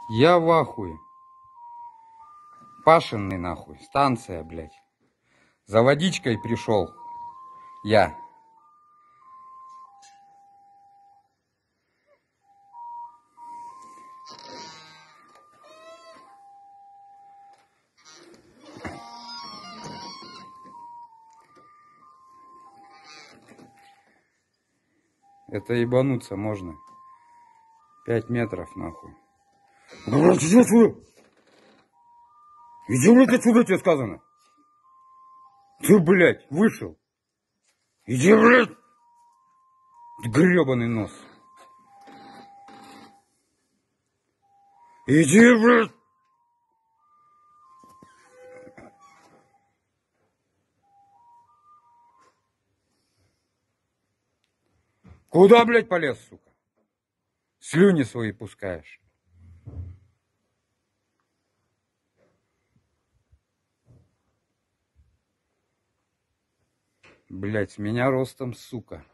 Я в ахуе. Пашенный нахуй. Станция, блядь. За водичкой пришел. Я. Это ебануться можно. 5 метров нахуй. Блядь, иди отсюда! Иди, блядь, отсюда, тебе сказано! Ты, блядь, вышел! Иди, блядь! Гребаный нос! Иди, блядь! Куда, блядь, полез, сука? Слюни свои пускаешь. Блядь, с меня ростом, сука.